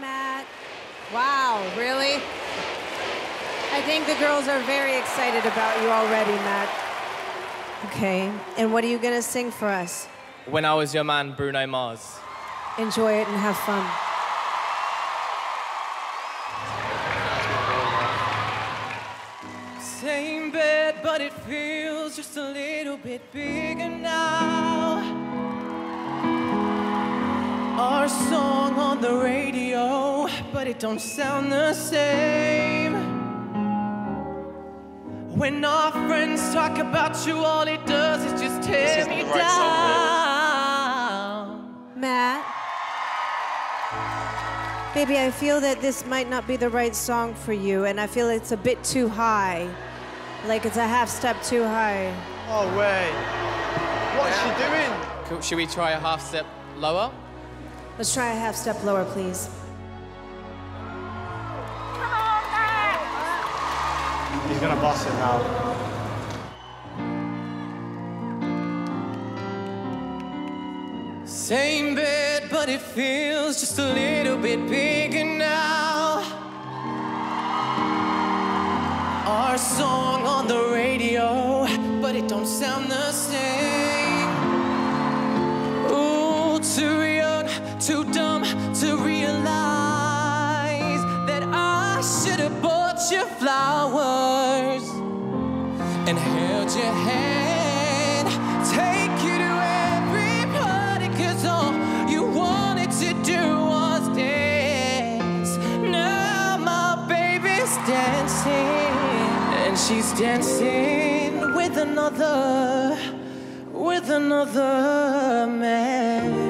Matt. Wow, really? I think the girls are very excited about you already, Matt. Okay, and what are you gonna sing for us? When I Was Your Man, Bruno Mars. Enjoy it and have fun. Same bed, but it feels just a little bit bigger now. Our song on the radio, but it don't sound the same. When our friends talk about you, all it does is just tear me down. Matt? Baby, I feel that this might not be the right song for you, and I feel it's a bit too high. Like it's a half step too high. Oh, wait. What's she doing? Cool. Should we try a half step lower? Let's try a half step lower, please. He's gonna boss it now. Same bed, but it feels just a little bit bigger now. Our song on the radio, but it don't sound the same. Ooh, too young, too dumb to realize that I should have bought you flowers and held your hand, take you to every party, 'cause all you wanted to do was dance. Now my baby's dancing, and she's dancing with another man.